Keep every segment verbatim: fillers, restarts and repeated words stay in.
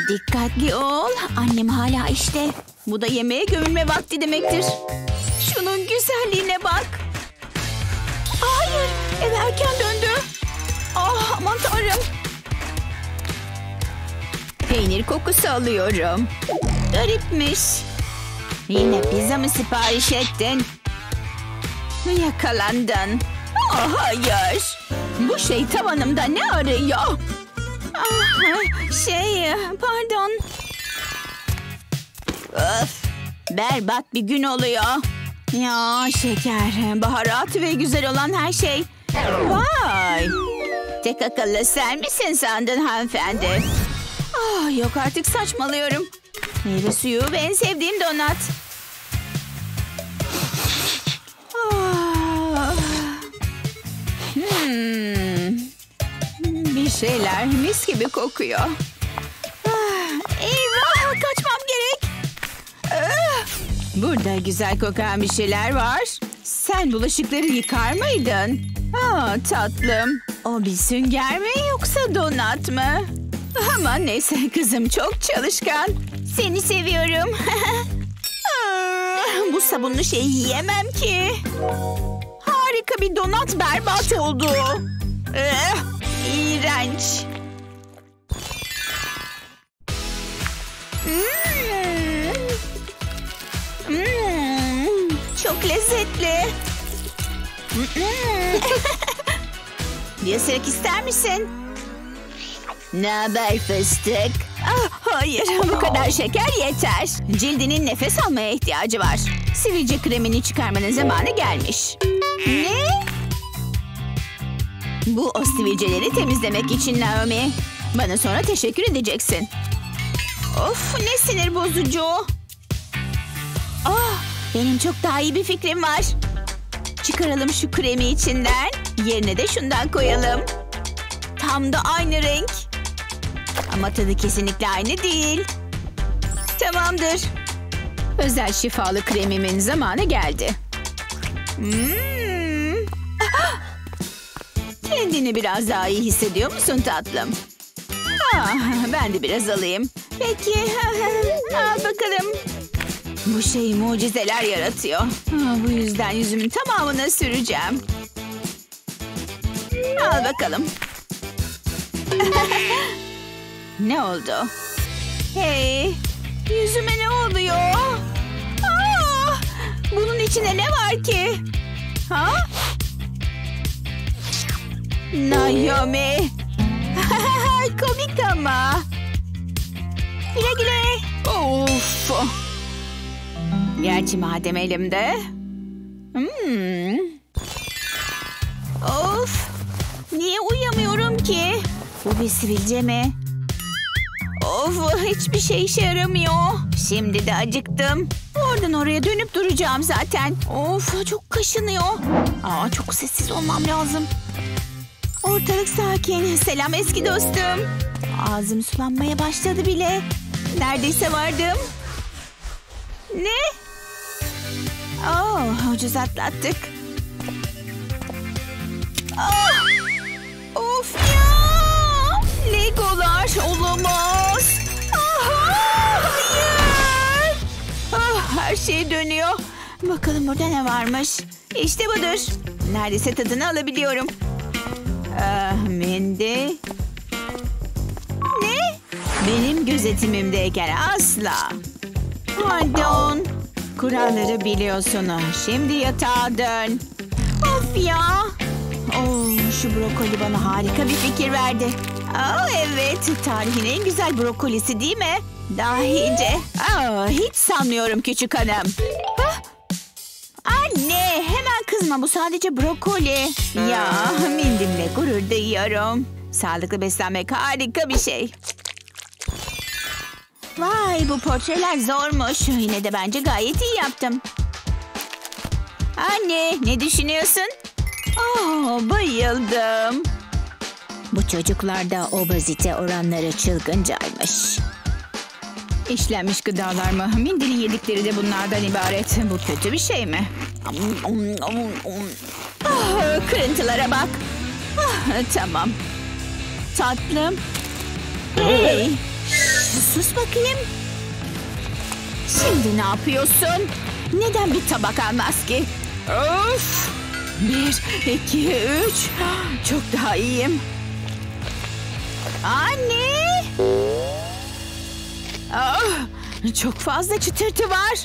Dikkatli ol. Annem hala işte. Bu da yemeğe gömülme vakti demektir. Şunun güzelliğine bak. Hayır, eve erken döndü. Ah, aman tanrım. Peynir kokusu alıyorum. Garipmiş. Yine pizza mı sipariş ettin? Yakalandın. Oh, hayır. Bu şey tavanımda ne arıyor? Ah, şey, pardon. Öf, berbat bir gün oluyor. Ya şeker, baharat ve güzel olan her şey. Vay! Tek akıllı sen misin sandın hanımefendi? Ah, yok artık saçmalıyorum. Meyve suyu ve en sevdiğim donat. Ah. Hmm. Bir şeyler mis gibi kokuyor. Ah, eyvah, kaçmam gerek. Ah. Burada güzel kokan bir şeyler var. Sen bulaşıkları yıkar mıydın? Aa, tatlım. O bir sünger mi yoksa donat mı? Aman neyse, kızım çok çalışkan. Seni seviyorum. Bu sabunlu şeyi yiyemem ki. Harika bir donat berbat oldu. Eh, iğrenç. Hmm. Hmm. Çok lezzetli. Bir ısırık ister misin? Ne haber fıstık? Ah, hayır, bu kadar şeker yeter. Cildinin nefes almaya ihtiyacı var. Sivilce kremini çıkarmanın zamanı gelmiş. Ne? Bu o sivilceleri temizlemek için Naomi. Bana sonra teşekkür edeceksin. Of, ne sinir bozucu. Ah, benim çok daha iyi bir fikrim var. Çıkaralım şu kremi içinden. Yerine de şundan koyalım. Tam da aynı renk. Ama tadı kesinlikle aynı değil. Tamamdır. Özel şifalı kremimin zamanı geldi. Hmm. Kendini biraz daha iyi hissediyor musun tatlım? Ah, ben de biraz alayım. Peki. Al bakalım. Bu şey mucizeler yaratıyor. Ah, bu yüzden yüzümün tamamına süreceğim. Al bakalım. Ne oldu? Hey, yüzüme ne oluyor? Aa, bunun içinde ne var ki? Ha? Naomi. Komik ama. Güle güle. Of. Gerçi madem elimde. Hmm. Of. Niye uyuyamıyorum ki? Bu bir sivilce mi? Of, hiçbir şey işe yaramıyor. Şimdi de acıktım. Oradan oraya dönüp duracağım zaten. Of, çok kaşınıyor. Aa, çok sessiz olmam lazım. Ortalık sakin. Selam eski dostum. Ağzım sulanmaya başladı bile. Neredeyse vardım. Ne? Oh, ucuz atlattık. Ah! Of ya! Legolar olamaz. Aha, hayır. Ah, her şey dönüyor. Bakalım burada ne varmış. İşte budur. Neredeyse tadını alabiliyorum. Ah, Mindy. Ne? Benim gözetimimdeyken asla. Pardon. Kuralları biliyorsun. Şimdi yatağa dön. Of ya. Oh, şu brokoli bana harika bir fikir verdi. Oh, evet, tarihin en güzel brokolisi değil mi? Dahice. Oh, hiç sanmıyorum küçük hanım. Hah. Anne, hemen kızma, bu sadece brokoli. Ya, Mindy'mle gurur duyuyorum. Sağlıklı beslenmek harika bir şey. Vay, bu portreler zormuş. Yine de bence gayet iyi yaptım. Anne, ne düşünüyorsun? Oh, bayıldım. Bu çocuklarda obezite oranları çılgıncaymış. İşlenmiş gıdalar mı? Mindy'nin yedikleri de bunlardan ibaret. Bu kötü bir şey mi? Oh, kırıntılara bak. Oh, tamam. Tatlım. Hey. Sus bakayım. Şimdi ne yapıyorsun? Neden bir tabak almaz ki? Of! Bir, iki, üç. Çok daha iyiyim. Anne! Oh, çok fazla çıtırtı var.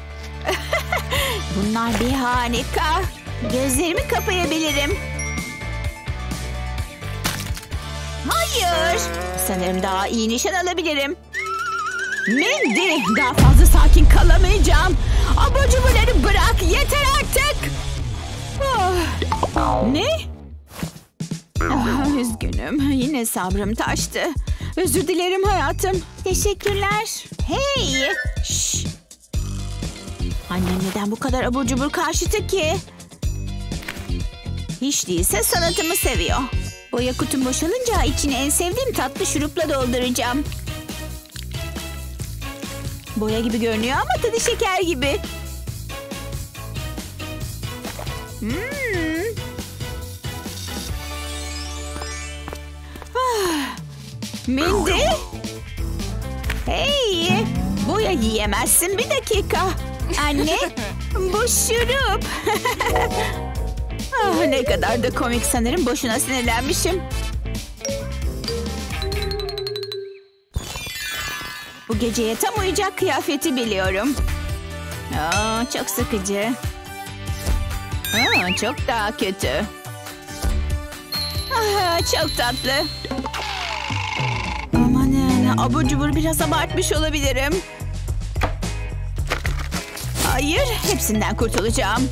Bunlar bir harika. Gözlerimi kapayabilirim. Hayır. Sanırım daha iyi nişan alabilirim. Mindy, daha fazla sakin kalamayacağım. Abur cuburları bırak, yeter artık. Oh. Ne? Ah, üzgünüm, yine sabrım taştı. Özür dilerim hayatım. Teşekkürler. Hey! Şş. Annem neden bu kadar abur cubur karşıtı ki? Hiç değilse salatımı seviyor. Boya kutum boşalınca içini en sevdiğim tatlı şurupla dolduracağım. Boya gibi görünüyor ama tadı şeker gibi. Hmm. Ah. Mindy? Hey! Boya yiyemezsin, bir dakika. Anne, bu şurup. Ah, ne kadar da komik, sanırım boşuna sinirlenmişim. Bu geceye tam uyacak kıyafeti biliyorum. Aa, çok sıkıcı. Aa, çok daha kötü. Aa, çok tatlı. Amanın, abur cubur biraz abartmış olabilirim. Hayır, hepsinden kurtulacağım.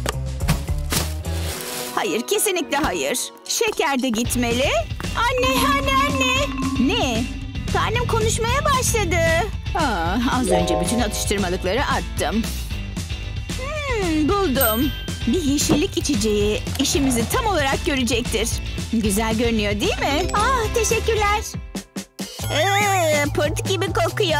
Hayır, kesinlikle hayır. Şeker de gitmeli. Anne, anne, anne. Ne? Karnım konuşmaya başladı. Aa, az önce bütün atıştırmalıkları attım. Hmm, buldum. Bir yeşillik içeceği işimizi tam olarak görecektir. Güzel görünüyor değil mi? Ah, teşekkürler. Ee, pırt gibi kokuyor.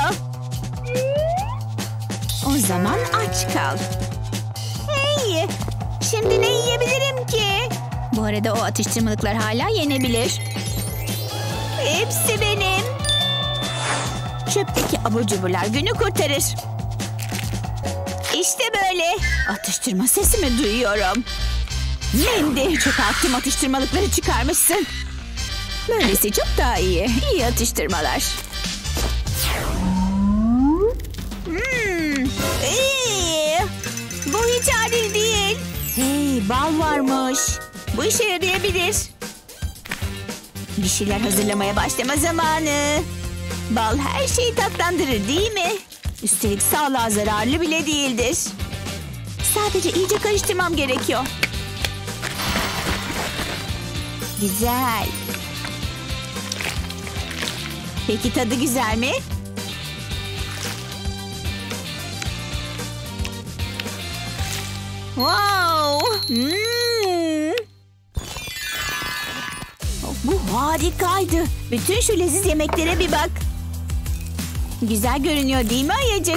O zaman aç kal. Hey! Şimdi ne yiyebilirim ki? Bu arada o atıştırmalıklar hala yenebilir. Hepsi benim. Çöpteki abur cuburlar günü kurtarır. İşte böyle. Atıştırma sesimi duyuyorum. Mindy, çok attım atıştırmalıkları çıkarmışsın. Böylesi çok daha iyi. İyi atıştırmalar. Hmm, iyi. Bu hiç adil değil. Hey, bal varmış. Bu işe yarayabilir. Bir şeyler hazırlamaya başlama zamanı. Bal her şeyi tatlandırır değil mi? Üstelik sağlığa zararlı bile değildir. Sadece iyice karıştırmam gerekiyor. Güzel. Peki tadı güzel mi? Wow! Hmm. Bu harikaydı. Bütün şu leziz yemeklere bir bak. Güzel görünüyor değil mi ayıcık?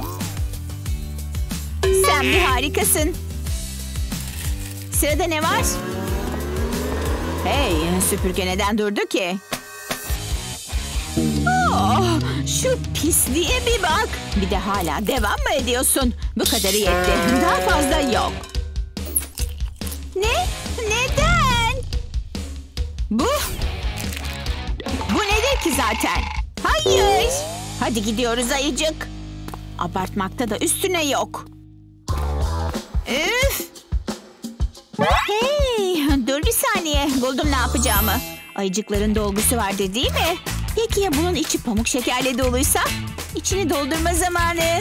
Sen bir harikasın. Sırada ne var? Hey, süpürge neden durdu ki? Oh, şu pisliğe bir bak. Bir de hala devam mı ediyorsun? Bu kadarı yetti. Daha fazla yok. Ne? Neden? Bu? Bu nedir ki zaten? Hayır. Hadi gidiyoruz ayıcık. Abartmakta da üstüne yok. Üf. Hey, dur bir saniye. Buldum ne yapacağımı. Ayıcıkların dolgusu vardı değil mi? Peki ya bunun içi pamuk şekerle doluysa? İçini doldurma zamanı.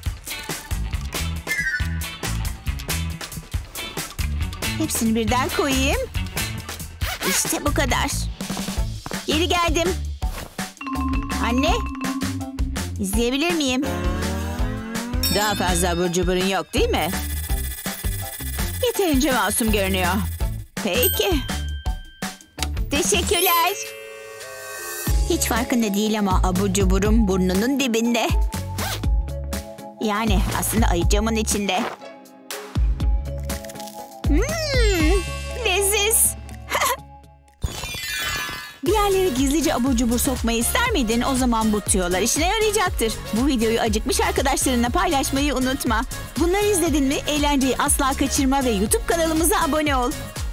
Hepsini birden koyayım. İşte bu kadar. Geri geldim. Anne, izleyebilir miyim? Daha fazla abur cuburun yok değil mi? Yeterince masum görünüyor. Peki. Teşekkürler. Hiç farkında değil ama abur cuburum burnunun dibinde. Yani aslında ayıcığımın içinde. Hmm, leziz. Bir yerlere gizlice abur cubur sokmayı ister miydin? O zaman bu tüyolar işine yarayacaktır. Bu videoyu acıkmış arkadaşlarınla paylaşmayı unutma. Bunları izledin mi? Eğlenceyi asla kaçırma ve YouTube kanalımıza abone ol.